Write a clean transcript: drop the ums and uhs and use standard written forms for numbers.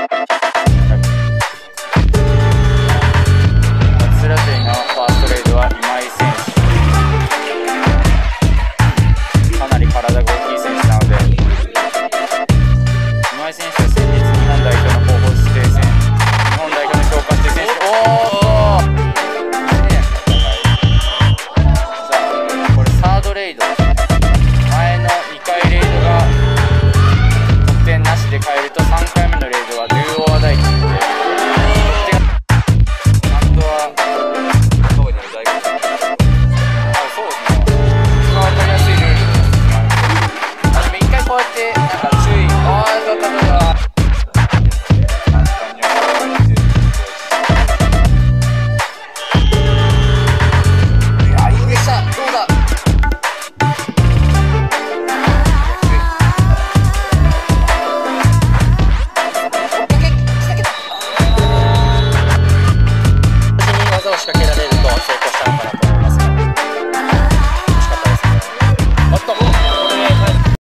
スラティのファーストレイドは今井選手、かなり体が大きい選手なので、今井選手は先日日本代表の候補指定選手、日本代表の強化指定選手、さあこれサードレイド、前の2回レイドが得点なしで変えると3回目のレイドはデューオアダイキングで仕掛けられると成功したのかなと。